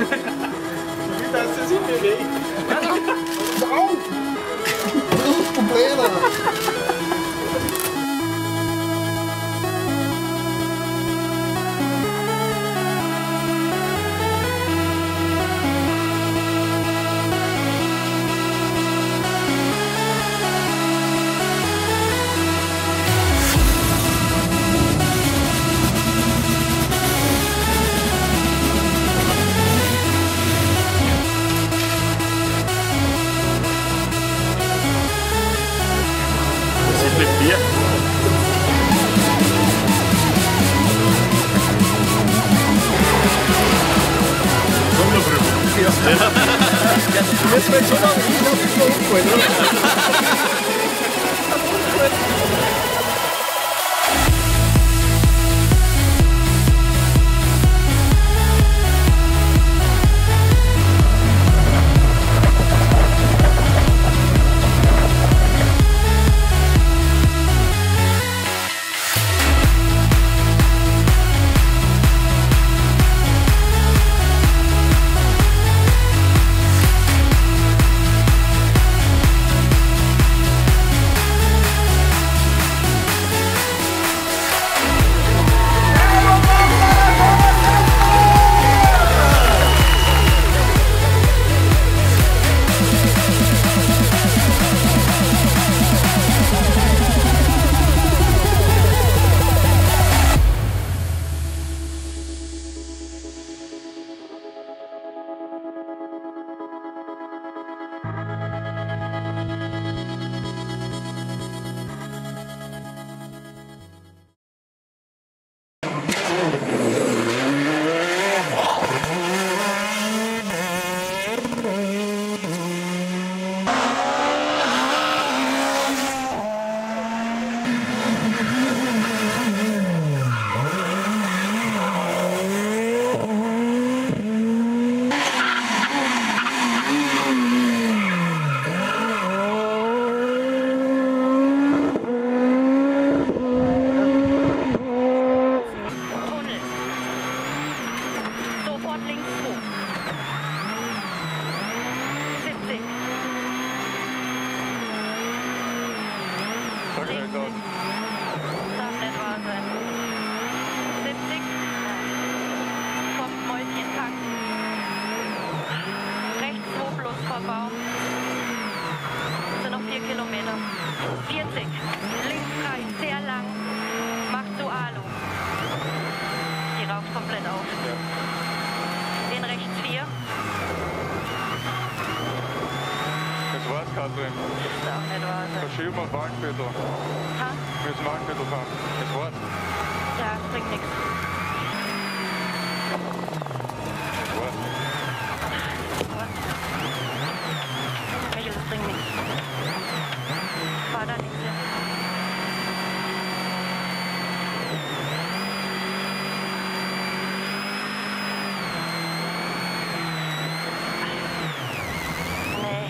Wie das sich bewegt. Auf! Probleme! Mit Bier. Sonderbrücken. Ja. Jetzt wird schon noch nicht auf die Hochfreund, oder? Baum. Das sind noch 4 Kilometer. 40. Links frei, sehr lang. Macht zu Alu. Die raucht komplett auf. Den rechts 4. Das war's, Katrin. Das ist auch nicht wahr. Verschieben auf Wagenviertel. Ha? Wir müssen Wagenviertel fahren. Das war's. Ja, bringt nichts. Das war's. Michael, das bringt nichts. War da nichts hier. Nee.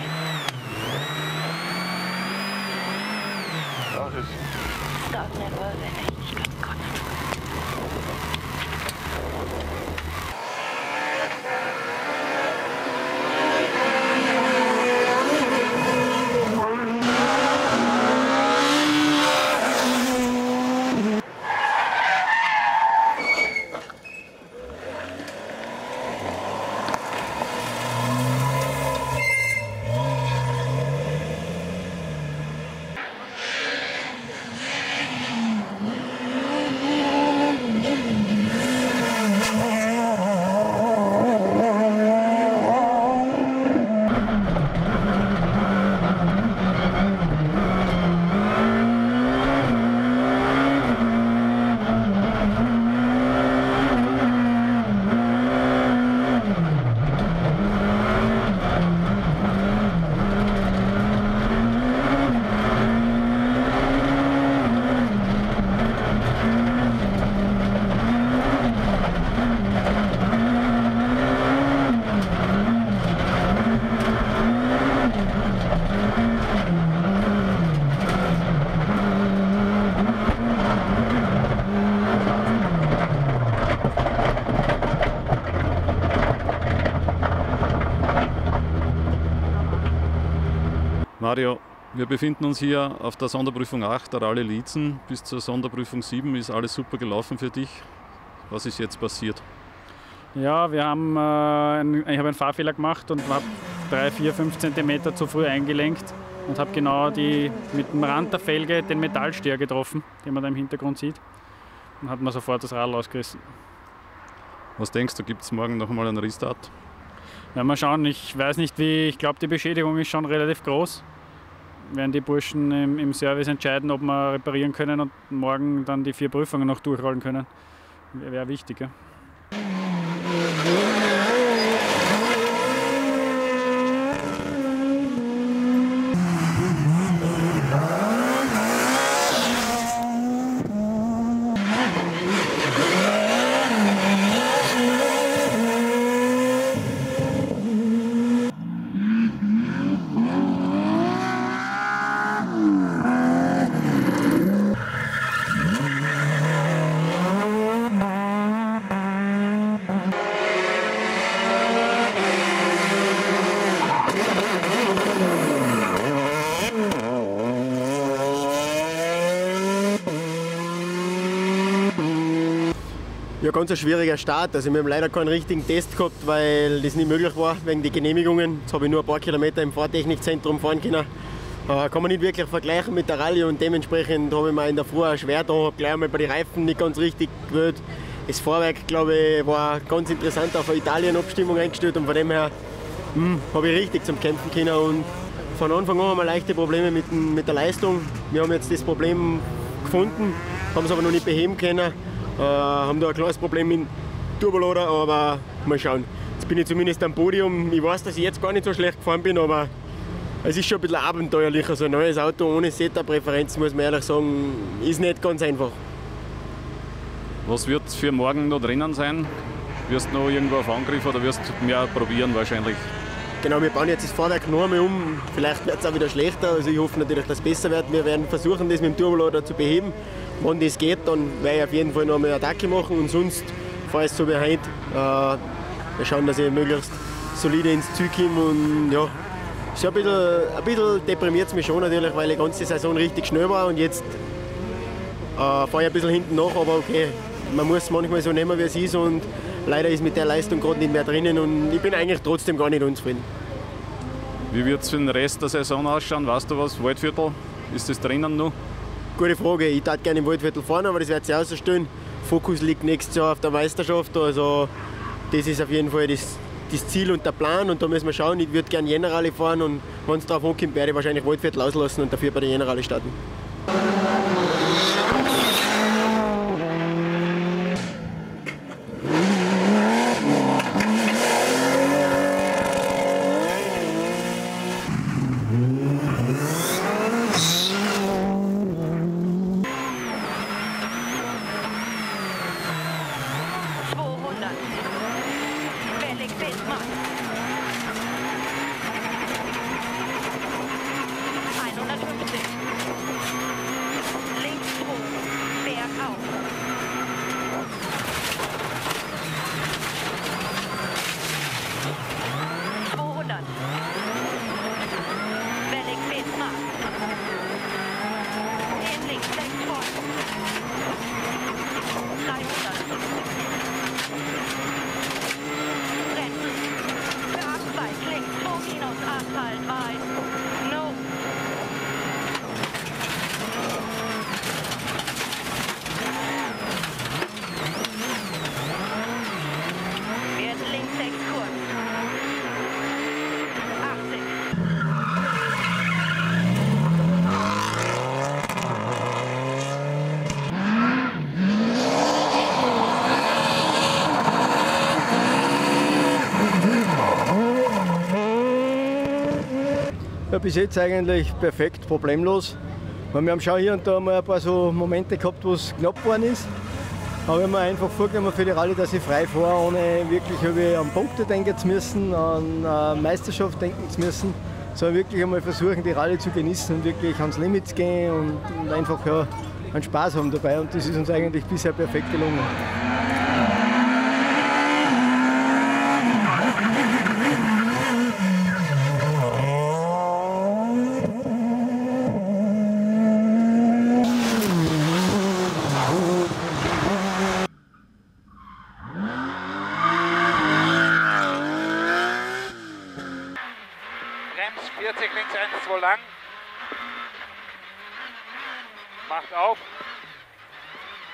Das ist. Das darf nicht wahr sein. Ich kann kotzen. Mario, wir befinden uns hier auf der Sonderprüfung 8 der Rallye Liezen. Bis zur Sonderprüfung 7 ist alles super gelaufen für dich. Was ist jetzt passiert? Ja, ich habe einen Fahrfehler gemacht und habe 3, 4, 5 cm zu früh eingelenkt und habe genau mit dem Rand der Felge den Metallsteher getroffen, den man da im Hintergrund sieht, und hat mir sofort das Radl ausgerissen. Was denkst du, gibt es morgen noch einmal einen Restart? Ja, mal schauen, ich weiß nicht wie, ich glaube die Beschädigung ist schon relativ groß. Werden die Burschen im Service entscheiden, ob wir reparieren können und morgen dann die 4 Prüfungen noch durchrollen können. Wäre wichtig. Ja. Ja, ganz ein schwieriger Start. Also wir haben leider keinen richtigen Test gehabt, weil das nicht möglich war wegen der Genehmigungen. Jetzt habe ich nur ein paar Kilometer im Fahrtechnikzentrum fahren können. Kann man nicht wirklich vergleichen mit der Rallye und dementsprechend habe ich mir in der Früh auch schwer getan, habe gleich einmal bei den Reifen nicht ganz richtig gewählt. Das Fahrwerk, glaube ich, war ganz interessant auf eine Italien-Abstimmung eingestellt und von dem her habe ich richtig zum Kämpfen können. Und von Anfang an haben wir leichte Probleme mit der Leistung. Wir haben jetzt das Problem gefunden, haben es aber noch nicht beheben können. Haben da ein kleines Problem mit dem Turbolader, aber mal schauen. Jetzt bin ich zumindest am Podium. Ich weiß, dass ich jetzt gar nicht so schlecht gefahren bin, aber es ist schon ein bisschen abenteuerlich. Also ein neues Auto ohne Setup-Referenz, muss man ehrlich sagen, ist nicht ganz einfach. Was wird für morgen noch drinnen sein? Wirst du noch irgendwo auf Angriff oder wirst du mehr probieren wahrscheinlich? Genau, wir bauen jetzt das Fahrwerk noch einmal um. Vielleicht wird es auch wieder schlechter. Also ich hoffe natürlich, dass es besser wird. Wir werden versuchen, das mit dem Turbolader zu beheben. Wenn das geht, dann werde ich auf jeden Fall noch einmal eine Attacke machen. Und sonst fahre ich so wie heute. Wir schauen, dass ich möglichst solide ins Ziel komme. Und ja, so ein bisschen deprimiert es mich schon natürlich, weil die ganze Saison richtig schnell war. Und jetzt fahre ich ein bisschen hinten nach. Aber okay, man muss es manchmal so nehmen, wie es ist. Und leider ist mit der Leistung gerade nicht mehr drinnen. Und ich bin eigentlich trotzdem gar nicht unzufrieden. Wie wird es für den Rest der Saison ausschauen? Weißt du was? Waldviertel? Ist das drinnen noch? Gute Frage. Ich würde gerne im Waldviertel fahren, aber das wird sich ausstellen. Fokus liegt nächstes Jahr auf der Meisterschaft. Also das ist auf jeden Fall das Ziel und der Plan. Und da müssen wir schauen. Ich würde gerne Jänner-Rallye fahren und wenn es darauf ankommt, werde ich wahrscheinlich Waldviertel auslassen und dafür bei der Jänner-Rallye starten. Ja, bis jetzt eigentlich perfekt, problemlos. Wir haben schon hier und da mal ein paar so Momente gehabt, wo es knapp geworden ist. Aber ich habe mir einfach vorgenommen für die Rallye, dass ich frei fahre, ohne wirklich an Punkte denken zu müssen, an Meisterschaft denken zu müssen, sondern wirklich einmal versuchen, die Rallye zu genießen und wirklich ans Limit zu gehen und einfach ja, einen Spaß haben dabei. Und das ist uns eigentlich bisher perfekt gelungen.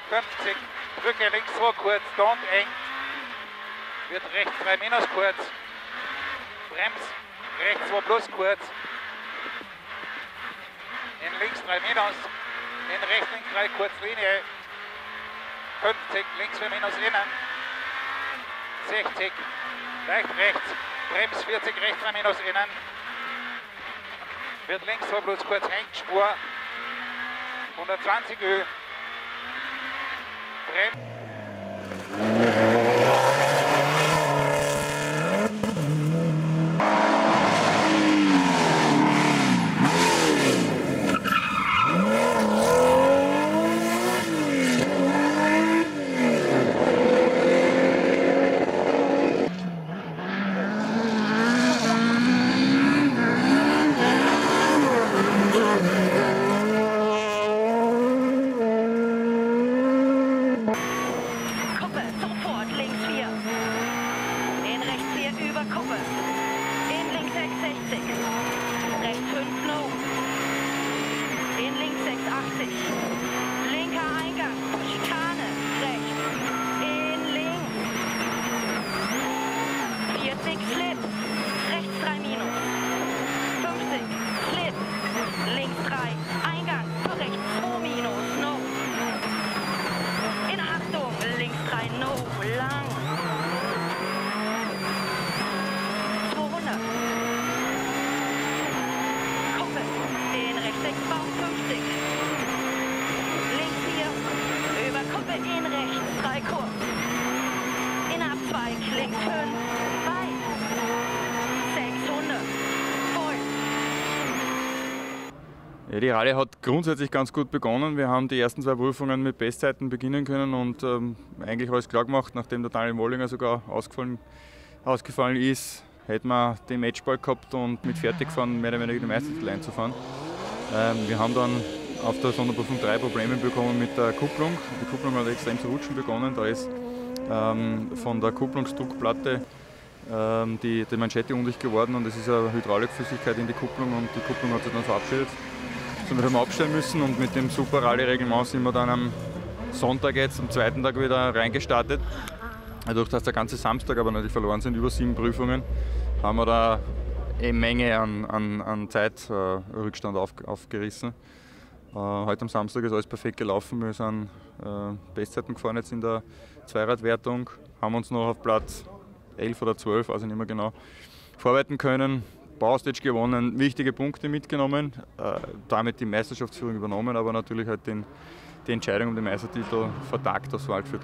50, Brücke links 2 kurz, da und eng. Wird rechts 3 minus kurz. Brems, rechts 2 plus kurz. In links 3 minus. In rechts links 3 kurz Linie. 50, links 4 minus innen. 60, leicht rechts. Brems 40, rechts 3 minus innen. Wird links 2 plus kurz hängt, Spur. 120 Ö. Brems. Ja, die Rallye hat grundsätzlich ganz gut begonnen. Wir haben die ersten 2 Prüfungen mit Bestzeiten beginnen können und eigentlich alles klar gemacht. Nachdem der Daniel Mollinger sogar ausgefallen ist, hätten wir den Matchball gehabt und mit Fertigfahren mehr oder weniger die Meistertitel einzufahren. Wir haben dann auf der Sonderprüfung 3 Probleme bekommen mit der Kupplung. Die Kupplung hat extrem zu rutschen begonnen. Da ist von der Kupplungsdruckplatte die Manschette undicht geworden und es ist eine Hydraulikflüssigkeit in die Kupplung und die Kupplung hat sich dann verabschiedet. Wir haben abstellen müssen und mit dem super Rallye-Reglement sind wir dann am Sonntag jetzt, am 2. Tag wieder reingestartet. Dadurch, dass der ganze Samstag aber natürlich verloren sind, über 7 Prüfungen, haben wir da eine Menge an Zeitrückstand aufgerissen. Heute am Samstag ist alles perfekt gelaufen. Wir sind Bestzeiten gefahren jetzt in der Zweiradwertung, haben uns noch auf Platz 11 oder 12, also nicht mehr genau, vorbereiten können. Powerstage gewonnen, wichtige Punkte mitgenommen, damit die Meisterschaftsführung übernommen, aber natürlich halt die Entscheidung um den Meistertitel vertagt aufs Waldviertel.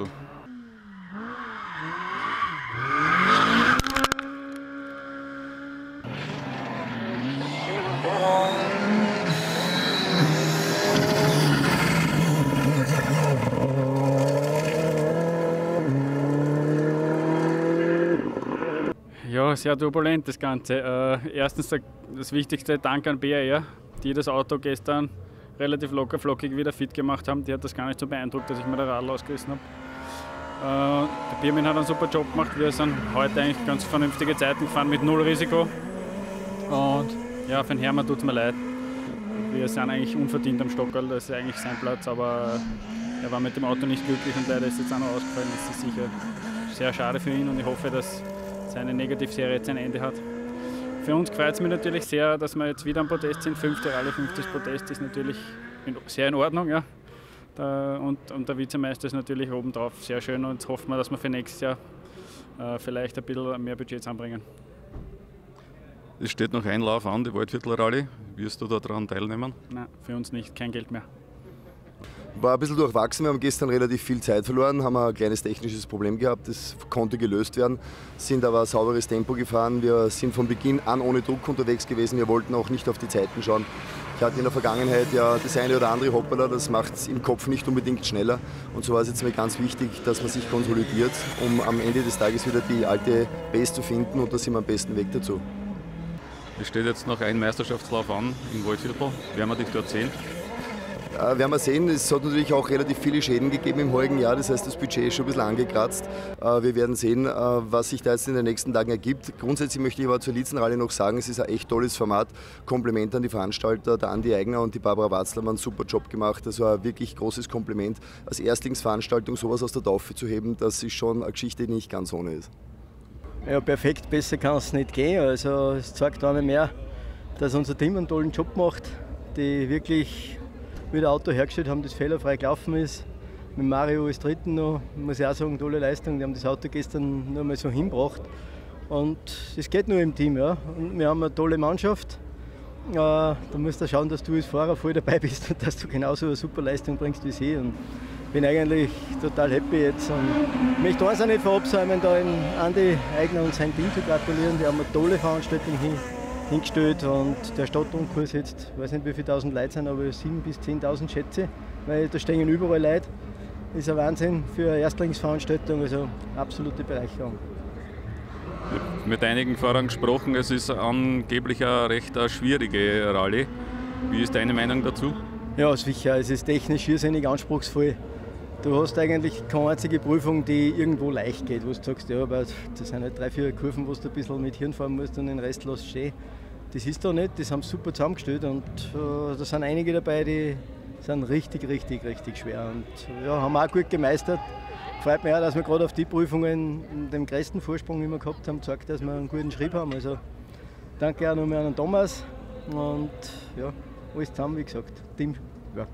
Ja, sehr turbulent das Ganze. Erstens das wichtigste Dank an BAR, die das Auto gestern relativ locker flockig wieder fit gemacht haben. Die hat das gar nicht so beeindruckt, dass ich mir das Radl ausgerissen habe. Der Birmin hat einen super Job gemacht. Wir sind heute eigentlich ganz vernünftige Zeiten gefahren mit 0 Risiko. Und ja, für den Hermann tut es mir leid. Wir sind eigentlich unverdient am Stockerl, das ist eigentlich sein Platz, aber er war mit dem Auto nicht glücklich und leider ist jetzt auch noch ausgefallen. Das ist sicher sehr schade für ihn und ich hoffe, dass seine Negativserie jetzt ein Ende hat. Für uns freut es mich natürlich sehr, dass wir jetzt wieder am Podest sind. 5. Rallye, 5. Podest ist natürlich sehr in Ordnung. Ja. Und der Vizemeister ist natürlich obendrauf sehr schön und jetzt hoffen wir, dass wir für nächstes Jahr vielleicht ein bisschen mehr Budgets anbringen. Es steht noch ein Lauf an, die Waldviertel-Rallye. Wirst du daran teilnehmen? Nein, für uns nicht, kein Geld mehr. War ein bisschen durchwachsen, wir haben gestern relativ viel Zeit verloren, haben ein kleines technisches Problem gehabt, das konnte gelöst werden, sind aber ein sauberes Tempo gefahren, wir sind von Beginn an ohne Druck unterwegs gewesen, wir wollten auch nicht auf die Zeiten schauen. Ich hatte in der Vergangenheit ja das eine oder andere Hoppala, das macht es im Kopf nicht unbedingt schneller und so war es jetzt mir ganz wichtig, dass man sich konsolidiert, um am Ende des Tages wieder die alte Pace zu finden und da sind wir am besten Weg dazu. Es steht jetzt noch ein Meisterschaftslauf an in Waldviertel. Werden wir dich dort sehen? Werden wir sehen, es hat natürlich auch relativ viele Schäden gegeben im heurigen Jahr, das heißt das Budget ist schon ein bisschen angekratzt. Wir werden sehen, was sich da jetzt in den nächsten Tagen ergibt. Grundsätzlich möchte ich aber zur Liezenrallye noch sagen, es ist ein echt tolles Format. Kompliment an die Veranstalter, der Andi Eigner und die Barbara Watzler haben einen super Job gemacht. Das war ein wirklich großes Kompliment. Als Erstlingsveranstaltung sowas aus der Taufe zu heben, das ist schon eine Geschichte, die nicht ganz ohne ist. Ja, perfekt, besser kann es nicht gehen. Also es zeigt einmal mehr, dass unser Team einen tollen Job macht, die wirklich wieder Auto hergestellt haben, das fehlerfrei gelaufen ist. Mit Mario als Dritten noch, muss ich auch sagen, tolle Leistung. Die haben das Auto gestern nur mal so hingebracht. Und es geht nur im Team. Ja. Und wir haben eine tolle Mannschaft. Da musst du schauen, dass du als Fahrer voll dabei bist und dass du genauso eine super Leistung bringst wie sie. Und bin eigentlich total happy jetzt. Und ich möchte eins auch nicht verabsäumen, da in Andi Eigner und sein Team zu gratulieren. Die haben eine tolle Veranstaltung hingestellt und der Stadtrundkurs jetzt, ich weiß nicht wie viele tausend Leute sind, aber 7.000 bis 10.000 schätze, weil da stehen überall Leute. Das ist ein Wahnsinn für eine Erstlingsveranstaltung, also absolute Bereicherung. Ich habe mit einigen Fahrern gesprochen, es ist angeblich eine recht schwierige Rallye. Wie ist deine Meinung dazu? Ja, sicher, es ist technisch irrsinnig anspruchsvoll. Du hast eigentlich keine einzige Prüfung, die irgendwo leicht geht, wo du sagst, ja, aber das sind halt 3-4 Kurven, wo du ein bisschen mit Hirn fahren musst und den Rest lässt stehen. Das ist da nicht, das haben sie super zusammengestellt und da sind einige dabei, die sind richtig schwer und ja, haben auch gut gemeistert. Freut mich auch, dass wir gerade auf die Prüfungen den größten Vorsprung immer gehabt haben, zeigt, dass wir einen guten Schritt haben. Also danke auch nochmal an den Thomas und ja, alles zusammen, wie gesagt, Teamwork.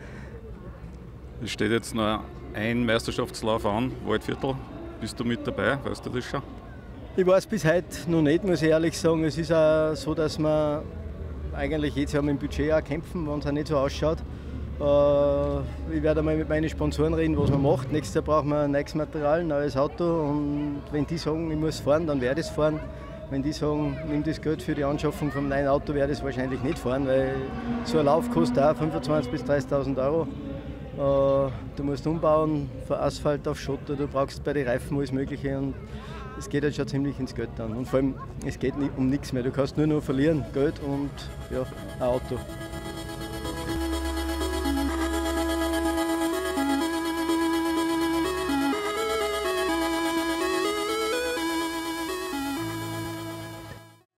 Es steht jetzt noch ein Meisterschaftslauf an, Waldviertel. Bist du mit dabei? Weißt du das schon? Ich weiß bis heute noch nicht, muss ich ehrlich sagen. Es ist auch so, dass wir eigentlich jedes Jahr mit dem Budget auch kämpfen, wenn es auch nicht so ausschaut. Ich werde einmal mit meinen Sponsoren reden, was man macht. Nächstes Jahr brauchen wir neues Material, ein neues Auto. Und wenn die sagen, ich muss fahren, dann werde ich es fahren. Wenn die sagen, nimm das Geld für die Anschaffung vom neuen Auto, werde ich es wahrscheinlich nicht fahren, weil so ein Lauf kostet auch 25.000 bis 30.000 Euro. Du musst umbauen, von Asphalt auf Schotter, du brauchst bei den Reifen alles Mögliche und es geht halt schon ziemlich ins Geld dann. Und vor allem, es geht um nichts mehr, du kannst nur noch verlieren, Geld und ja, ein Auto.